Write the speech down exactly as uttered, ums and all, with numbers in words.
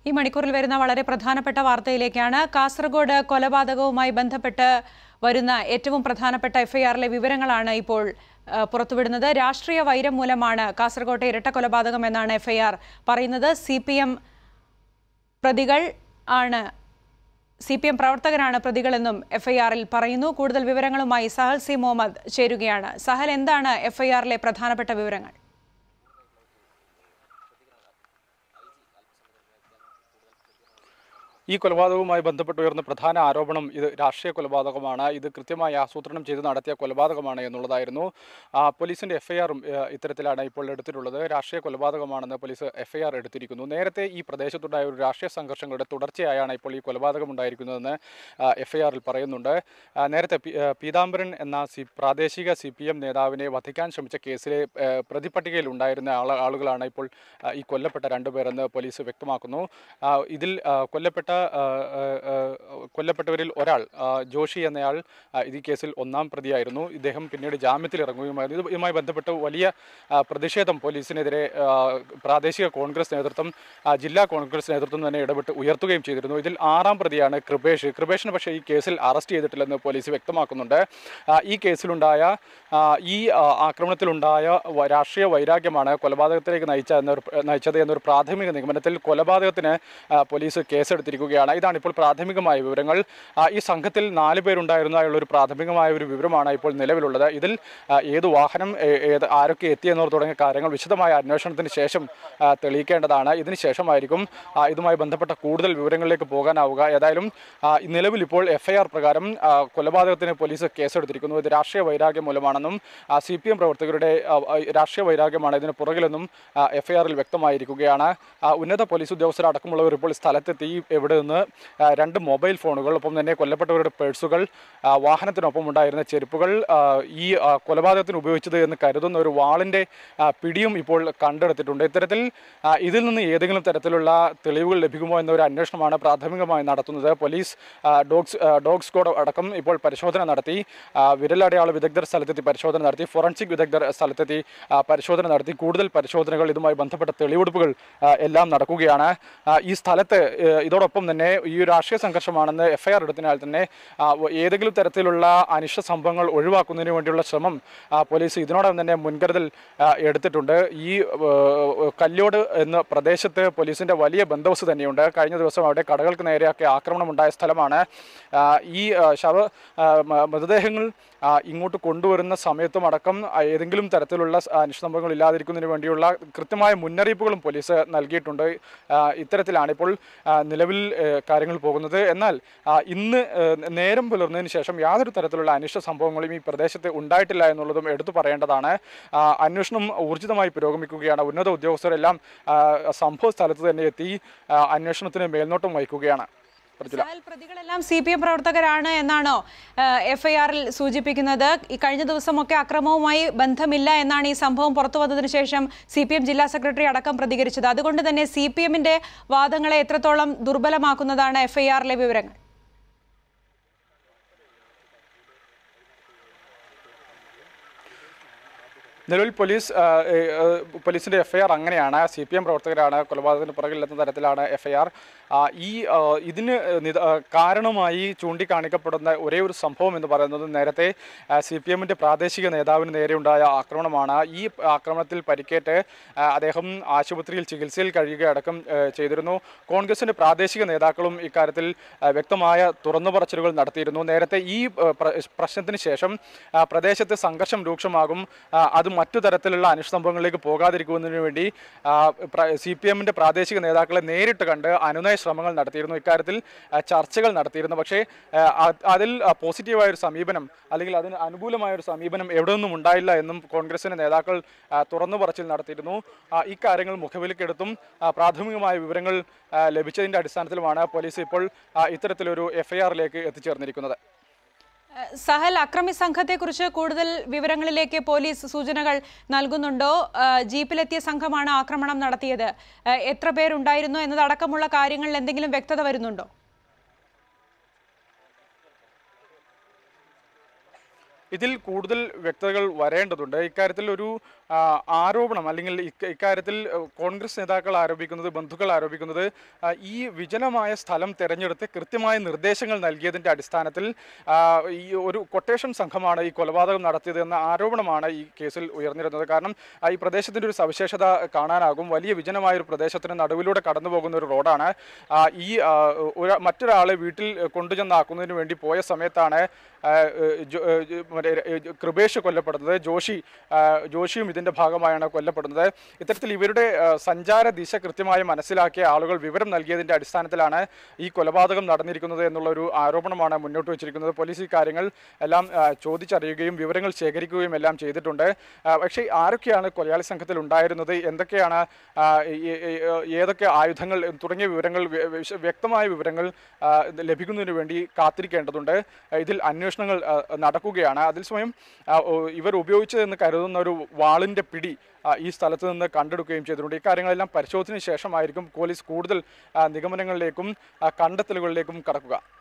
ഈ മണിക്കൂറിൽ വരുന്ന വളരെ പ്രധാനപ്പെട്ട വാർത്തയിലേക്കാണ്. കാസർഗോഡ് കൊലപാതകവുമായി ബന്ധപ്പെട്ട് വരുന്ന ഏറ്റവും പ്രധാനപ്പെട്ട എഫ്ഐആറിലെ വിവരങ്ങളാണ് ഇപ്പോൾ പുറത്തുവിടുന്നത്. രാഷ്ട്രീയ വൈരം മൂലമാണ് കാസർഗോട്ടെ ഇരട്ട കൊലപാതകം എന്നാണ് എഫ്ഐആർ പറയുന്നത്. സി പി എം പ്രതികൾ ആണ് സി പി എം പ്രവർത്തകരാണ് പ്രതികളെന്നും എഫ്ഐആറിൽ പറയുന്നു. കൂടുതൽ വിവരങ്ങളുമായി സഹൽ സി മുഹമ്മദ് ചേരുകയാണ്. സഹൽ, എന്താണ് എഫ്ഐആറിലെ പ്രധാനപ്പെട്ട വിവരങ്ങൾ? ഈ കൊലപാതകവുമായി ബന്ധപ്പെട്ട് ഉയർന്ന പ്രധാന ആരോപണം ഇത് രാഷ്ട്രീയ കൊലപാതകമാണ്, ഇത് കൃത്യമായി ആസൂത്രണം ചെയ്ത് നടത്തിയ കൊലപാതകമാണ് എന്നുള്ളതായിരുന്നു. പോലീസിന്റെ എഫ്ഐആറും ഇത്തരത്തിലാണ് ഇപ്പോൾ എടുത്തിട്ടുള്ളത്. രാഷ്ട്രീയ കൊലപാതകമാണെന്ന് പോലീസ് എഫ്ഐആർ എടുത്തിരിക്കുന്നു. നേരത്തെ ഈ പ്രദേശത്തുണ്ടായ ഒരു രാഷ്ട്രീയ സംഘർഷങ്ങളുടെ തുടർച്ചയായാണ് ഇപ്പോൾ ഈ കൊലപാതകം ഉണ്ടായിരിക്കുന്നതെന്ന് എഫ്ഐആറിൽ പറയുന്നുണ്ട്. നേരത്തെ പീതാംബരൻ എന്ന സി പ്രാദേശിക സി പി എം നേതാവിനെ വധിക്കാൻ ശ്രമിച്ച കേസിലെ പ്രതിപട്ടികയിൽ ഉണ്ടായിരുന്ന ആള ആളുകളാണ് ഇപ്പോൾ ഈ കൊല്ലപ്പെട്ട രണ്ടുപേരെന്ന് പോലീസ് വ്യക്തമാക്കുന്നു. ഇതിൽ കൊല്ലപ്പെട്ട കൊല്ലപ്പെട്ടവരിൽ ഒരാൾ ജോഷി എന്നയാൾ ഈ കേസിൽ ഒന്നാം പ്രതിയായിരുന്നു. ഇദ്ദേഹം പിന്നീട് ജാമ്യത്തിൽ ഇറങ്ങുകയുമായിരുന്നു. ഇതുമായി ബന്ധപ്പെട്ട് വലിയ പ്രതിഷേധം പോലീസിനെതിരെ പ്രാദേശിക കോൺഗ്രസ് നേതൃത്വം, ജില്ലാ കോൺഗ്രസ് നേതൃത്വം തന്നെ ഇടപെട്ട് ഉയർത്തുകയും ചെയ്തിരുന്നു. ഇതിൽ ആറാം പ്രതിയാണ് കൃപേഷ്. കൃപേഷിന് പക്ഷേ ഈ കേസിൽ അറസ്റ്റ് ചെയ്തിട്ടില്ലെന്ന് പോലീസ് വ്യക്തമാക്കുന്നുണ്ട്. ഈ കേസിലുണ്ടായ ഈ ആക്രമണത്തിലുണ്ടായ രാഷ്ട്രീയ വൈരാഗ്യമാണ് കൊലപാതകത്തിലേക്ക് നയിച്ച എന്നൊരു നയിച്ചത് എന്നൊരു പ്രാഥമിക നിഗമനത്തിൽ കൊലപാതകത്തിന് പോലീസ് കേസെടുത്തിരിക്കുകയാണ്. ഇതാണ് ഇപ്പോൾ പ്രാഥമികമായ വിവരങ്ങൾ. ഈ സംഘത്തിൽ നാല് പേരുണ്ടായിരുന്നതായുള്ളൊരു പ്രാഥമികമായ ഒരു വിവരമാണ് ഇപ്പോൾ നിലവിലുള്ളത്. ഇതിൽ ഏത് വാഹനം, ഏത് ആരൊക്കെ എത്തിയെന്നോർ തുടങ്ങിയ കാര്യങ്ങൾ വിശദമായ അന്വേഷണത്തിന് ശേഷം തെളിയിക്കേണ്ടതാണ്. ഇതിന് ശേഷമായിരിക്കും ഇതുമായി ബന്ധപ്പെട്ട കൂടുതൽ വിവരങ്ങളിലേക്ക് പോകാനാവുക. ഏതായാലും നിലവിൽ ഇപ്പോൾ എഫ്ഐആർ പ്രകാരം കൊലപാതകത്തിന് പോലീസ് കേസെടുത്തിരിക്കുന്നു. ഇത് രാഷ്ട്രീയ വൈരാഗ്യം മൂലമാണെന്നും സി പി എം പ്രവർത്തകരുടെ രാഷ്ട്രീയ വൈരാഗ്യമാണ് ഇതിന് പുറകിലെന്നും എഫ്ഐആറിൽ വ്യക്തമായിരിക്കുകയാണ്. ഉന്നത പോലീസ് ഉദ്യോഗസ്ഥരടക്കമുള്ളവർ ഇപ്പോൾ സ്ഥലത്തെത്തി ഇവിടെ നിന്ന് രണ്ട് മൊബൈൽ ഫോണുകൾ, ഒപ്പം തന്നെ കൊല്ലപ്പെട്ടവരുടെ പേഴ്സുകൾ, വാഹനത്തിനൊപ്പം ഉണ്ടായിരുന്ന ചെരുപ്പുകൾ, ഈ കൊലപാതകത്തിന് ഉപയോഗിച്ചത് എന്ന് കരുതുന്ന ഒരു വാളിൻ്റെ പിടിയും ഇപ്പോൾ കണ്ടെടുത്തിട്ടുണ്ട്. ഇത്തരത്തിൽ ഇതിൽ നിന്ന് ഏതെങ്കിലും തരത്തിലുള്ള തെളിവുകൾ ലഭിക്കുമോ എന്നൊരു അന്വേഷണമാണ് പ്രാഥമികമായി നടത്തുന്നത്. പോലീസ് ഡോഗ്സ് ഡോഗ് സ്ക്വാഡ് അടക്കം ഇപ്പോൾ പരിശോധന നടത്തി. വിരലടയാള വിദഗ്ധർ സ്ഥലത്തെത്തി പരിശോധന നടത്തി. ഫോറൻസിക് വിദഗ്ധർ സ്ഥലത്തെത്തി പരിശോധന നടത്തി. കൂടുതൽ പരിശോധനകൾ, ഇതുമായി ബന്ധപ്പെട്ട തെളിവെടുപ്പുകൾ എല്ലാം നടക്കുകയാണ്. ഈ സ്ഥലത്ത് ഇതോടൊപ്പം തന്നെ ഈ രാഷ്ട്രീയ സംഘർഷമാണെന്ന് എഫ്ഐആർ എടുത്തതിനാൽ തന്നെ ഏതെങ്കിലും തരത്തിലുള്ള അനിഷ്ട സംഭവങ്ങൾ ഒഴിവാക്കുന്നതിന് വേണ്ടിയുള്ള ശ്രമം പോലീസ് ഇതിനോടൊപ്പം തന്നെ മുൻകരുതൽ എടുത്തിട്ടുണ്ട്. ഈ കല്യോട് എന്ന പ്രദേശത്ത് പോലീസിൻ്റെ വലിയ ബന്ദോബസ്ത് തന്നെയുണ്ട്. കഴിഞ്ഞ ദിവസം അവിടെ കടകൾക്ക് നേരെയൊക്കെ ആക്രമണം ഉണ്ടായ സ്ഥലമാണ്. ഈ ശവ മൃതദേഹങ്ങൾ ഇങ്ങോട്ട് കൊണ്ടുവരുന്ന സമയത്തും അടക്കം ഏതെങ്കിലും തരത്തിലുള്ള അനിഷ്ട സംഭവങ്ങൾ ഇല്ലാതിരിക്കുന്നതിന് വേണ്ടിയുള്ള കൃത്യമായ മുന്നറിയിപ്പുകളും പോലീസ് നൽകിയിട്ടുണ്ട്. ഇത്തരത്തിലാണ് ഇപ്പോൾ നിലവിൽ കാര്യങ്ങൾ പോകുന്നത്. എന്നാൽ ഇന്ന് നേരം പുലർന്നതിന് ശേഷം യാതൊരു തരത്തിലുള്ള അനിഷ്ട സംഭവങ്ങളും ഈ പ്രദേശത്ത് ഉണ്ടായിട്ടില്ല എന്നുള്ളതും എടുത്തു പറയേണ്ടതാണ്. അന്വേഷണം ഊർജിതമായി പുരോഗമിക്കുകയാണ്. ഉന്നത ഉദ്യോഗസ്ഥരെല്ലാം സംഭവ സ്ഥലത്ത് തന്നെ എത്തി അന്വേഷണത്തിന് മേൽനോട്ടം വഹിക്കുകയാണ്. പ്രതികളെല്ലാം സി പി എം പ്രവർത്തകരാണ് എന്നാണോ എഫ്ഐആറിൽ സൂചിപ്പിക്കുന്നത്? ഈ കഴിഞ്ഞ ദിവസമൊക്കെ അക്രമവുമായി ബന്ധമില്ല എന്നാണ് ഈ സംഭവം പുറത്തു വന്നതിന് ശേഷം സി പി എം ജില്ലാ സെക്രട്ടറി അടക്കം പ്രതികരിച്ചത്. അതുകൊണ്ട് തന്നെ സി പി എമ്മിന്റെ വാദങ്ങളെ എത്രത്തോളം ദുർബലമാക്കുന്നതാണ് എഫ്ഐആറിലെ വിവരങ്ങൾ? നിലവിൽ പോലീസ് പോലീസിൻ്റെ എഫ്ഐആർ അങ്ങനെയാണ്. സി പി എം പ്രവർത്തകരാണ് കൊലപാതകത്തിന് പുറകിലെന്ന തരത്തിലാണ് എഫ്ഐആർ. ഈ ഇതിന് കാരണമായി ചൂണ്ടിക്കാണിക്കപ്പെടുന്ന ഒരേ ഒരു സംഭവം എന്ന് പറയുന്നത് നേരത്തെ സി പി എമ്മിൻ്റെ പ്രാദേശിക നേതാവിന് നേരെയുണ്ടായ ആക്രമണമാണ്. ഈ ആക്രമണത്തിൽ പരിക്കേറ്റ് അദ്ദേഹം ആശുപത്രിയിൽ ചികിത്സയിൽ കഴിയുകയടക്കം ചെയ്തിരുന്നു. കോൺഗ്രസിൻ്റെ പ്രാദേശിക നേതാക്കളും ഇക്കാര്യത്തിൽ വ്യക്തമായ തുറന്നുപറച്ചിലുകൾ നടത്തിയിരുന്നു. നേരത്തെ ഈ പ്രശ്നത്തിന് ശേഷം പ്രദേശത്ത് സംഘർഷം രൂക്ഷമാകും, അത് മറ്റു തരത്തിലുള്ള അനിഷ്ട സംഭവങ്ങളിലേക്ക് പോകാതിരിക്കുന്നതിന് വേണ്ടി സി പി എമ്മിൻ്റെ പ്രാദേശിക നേതാക്കളെ നേരിട്ട് കണ്ട് അനുനയ ശ്രമങ്ങൾ നടത്തിയിരുന്നു. ഇക്കാര്യത്തിൽ ചർച്ചകൾ നടത്തിയിരുന്നു. പക്ഷേ അതിൽ പോസിറ്റീവായൊരു സമീപനം അല്ലെങ്കിൽ അതിന് അനുകൂലമായൊരു സമീപനം എവിടെ നിന്നും ഉണ്ടായില്ല എന്നും കോൺഗ്രസിൻ്റെ നേതാക്കൾ തുറന്നു പറച്ചിൽ നടത്തിയിരുന്നു. ഇക്കാര്യങ്ങൾ മുഖവിലക്കെടുത്തും പ്രാഥമികമായ വിവരങ്ങൾ ലഭിച്ചതിൻ്റെ അടിസ്ഥാനത്തിലുമാണ് പോലീസ് ഇപ്പോൾ ഇത്തരത്തിലൊരു എഫ്ഐആറിലേക്ക് എത്തിച്ചേർന്നിരിക്കുന്നത്. സഹൽ, അക്രമി സംഘത്തെക്കുറിച്ച് കൂടുതൽ വിവരങ്ങളിലേക്ക് പോലീസ് സൂചനകൾ നൽകുന്നുണ്ടോ? ജീപ്പിലെത്തിയ സംഘമാണ് ആക്രമണം നടത്തിയത്. എത്ര പേരുണ്ടായിരുന്നു എന്നതടക്കമുള്ള കാര്യങ്ങളിൽ എന്തെങ്കിലും വ്യക്തത വരുന്നുണ്ടോ? ഇതിൽ കൂടുതൽ വ്യക്തതകൾ വരേണ്ടതുണ്ട്. ഇക്കാര്യത്തിൽ ഒരു ആരോപണം അല്ലെങ്കിൽ ഇക്കാര്യത്തിൽ കോൺഗ്രസ് നേതാക്കൾ ആരോപിക്കുന്നത്, ബന്ധുക്കൾ ആരോപിക്കുന്നത് ഈ വിജനമായ സ്ഥലം തെരഞ്ഞെടുത്ത് കൃത്യമായ നിർദ്ദേശങ്ങൾ നൽകിയതിൻ്റെ അടിസ്ഥാനത്തിൽ ഈ ഒരു കൊട്ടേഷൻ സംഘമാണ് ഈ കൊലപാതകം നടത്തിയത് എന്ന ആരോപണമാണ് ഈ കേസിൽ ഉയർന്നിരുന്നത്. കാരണം ഈ പ്രദേശത്തിൻ്റെ ഒരു സവിശേഷത കാണാനാകും. വലിയ വിജനമായ ഒരു പ്രദേശത്തിന് നടുവിലൂടെ കടന്നു പോകുന്ന ഒരു റോഡാണ്. ഈ മറ്റൊരാളെ വീട്ടിൽ കൊണ്ടുചെന്നാക്കുന്നതിന് വേണ്ടി പോയ സമയത്താണ് കൃപേഷ് കൊല്ലപ്പെടുന്നത്. ജോഷി ജോഷിയും ഇതിൻ്റെ ഭാഗമായാണ് കൊല്ലപ്പെടുന്നത്. ഇത്തരത്തിൽ ഇവരുടെ സഞ്ചാര ദിശ കൃത്യമായി മനസ്സിലാക്കിയ ആളുകൾ വിവരം നൽകിയതിൻ്റെ അടിസ്ഥാനത്തിലാണ് ഈ കൊലപാതകം നടന്നിരിക്കുന്നത് എന്നുള്ളൊരു ആരോപണമാണ് മുന്നോട്ട് വച്ചിരിക്കുന്നത്. പോലീസ് ഈ കാര്യങ്ങൾ എല്ലാം ചോദിച്ചറിയുകയും വിവരങ്ങൾ ശേഖരിക്കുകയും എല്ലാം ചെയ്തിട്ടുണ്ട്. പക്ഷേ ആരൊക്കെയാണ് കൊലയാളി സംഘത്തിൽ ഉണ്ടായിരുന്നത്, എന്തൊക്കെയാണ്, ഏതൊക്കെ ആയുധങ്ങൾ തുടങ്ങിയ വിവരങ്ങൾ, വ്യക്തമായ വിവരങ്ങൾ ലഭിക്കുന്നതിന് വേണ്ടി കാത്തിരിക്കേണ്ടതുണ്ട്. ഇതിൽ അന്വേഷണങ്ങൾ നടക്കുകയാണ്. അതിൽ സമയം ഇവർ ഉപയോഗിച്ചതെന്ന് കരുതുന്ന ഒരു വാളിൻ്റെ പിടി ഈ സ്ഥലത്ത് നിന്ന് കണ്ടെടുക്കുകയും ചെയ്തിട്ടുണ്ട്. ഈ കാര്യങ്ങളെല്ലാം പരിശോധനയ്ക്ക് ശേഷമായിരിക്കും പോലീസ് കൂടുതൽ നിഗമനങ്ങളിലേക്കും കണ്ടെത്തലുകളിലേക്കും കടക്കുക.